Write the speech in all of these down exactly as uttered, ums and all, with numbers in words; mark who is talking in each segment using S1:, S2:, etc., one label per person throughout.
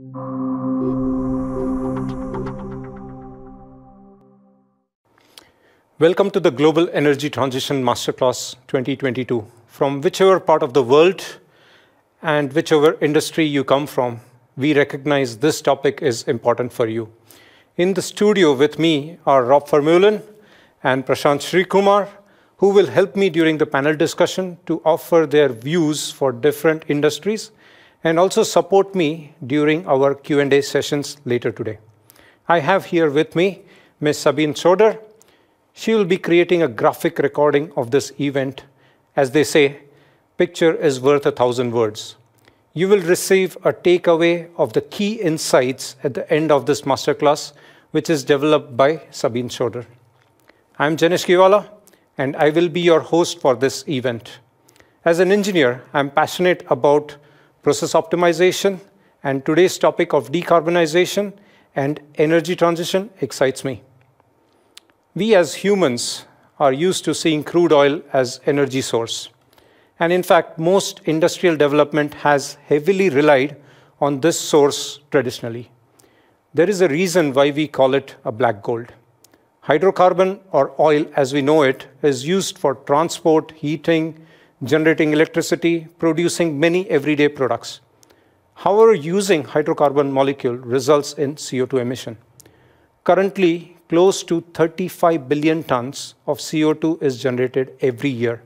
S1: Welcome to the Global Energy Transition Masterclass twenty twenty-two. From whichever part of the world and whichever industry you come from, we recognize this topic is important for you. In the studio with me are Rob Vermeulen and Prashant Srikumar, who will help me during the panel discussion to offer their views for different industries and also support me during our Q and A sessions later today. I have here with me Miz Sabine Soder. She will be creating a graphic recording of this event. As they say, picture is worth a thousand words. You will receive a takeaway of the key insights at the end of this masterclass, which is developed by Sabine Soder. I'm Janesh Kiwala, and I will be your host for this event. As an engineer, I'm passionate about process optimization, and today's topic of decarbonization and energy transition excites me. We as humans are used to seeing crude oil as energy source. And in fact, most industrial development has heavily relied on this source traditionally. There is a reason why we call it a black gold. Hydrocarbon, or oil as we know it, is used for transport, heating, generating electricity, producing many everyday products. However, using hydrocarbon molecule results in C O two emission. Currently, close to thirty-five billion tons of C O two is generated every year.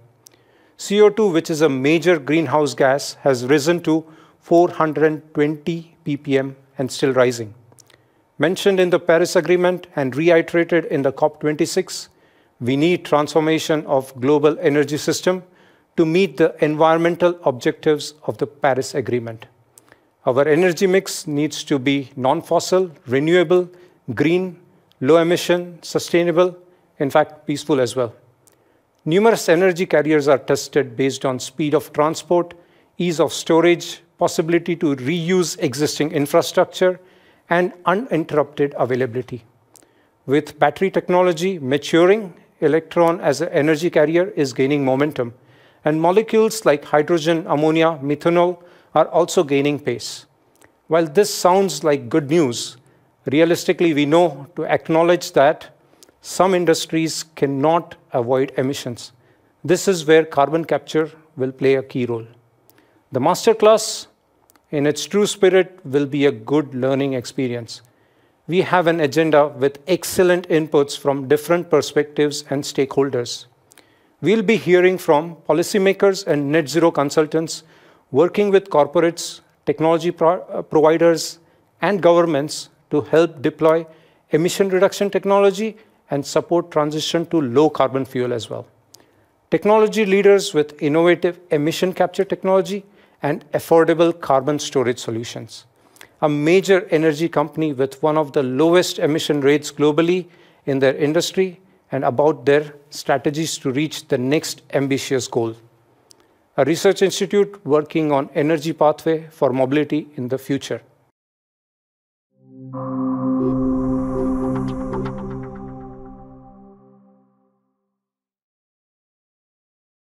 S1: C O two, which is a major greenhouse gas, has risen to four hundred twenty p p m and still rising. Mentioned in the Paris Agreement and reiterated in the COP twenty-six, we need transformation of global energy system to meet the environmental objectives of the Paris Agreement. Our energy mix needs to be non-fossil, renewable, green, low emission, sustainable, in fact, peaceful as well. Numerous energy carriers are tested based on speed of transport, ease of storage, possibility to reuse existing infrastructure, and uninterrupted availability. With battery technology maturing, electron as an energy carrier is gaining momentum, and molecules like hydrogen, ammonia, methanol are also gaining pace. While this sounds like good news, realistically, we know to acknowledge that some industries cannot avoid emissions. This is where carbon capture will play a key role. The masterclass, in its true spirit, will be a good learning experience. We have an agenda with excellent inputs from different perspectives and stakeholders. We'll be hearing from policymakers and net zero consultants working with corporates, technology pro providers, and governments to help deploy emission reduction technology and support transition to low carbon fuel as well. Technology leaders with innovative emission capture technology and affordable carbon storage solutions. A major energy company with one of the lowest emission rates globally in their industry and about their strategies to reach the next ambitious goal. A research institute working on energy pathway for mobility in the future.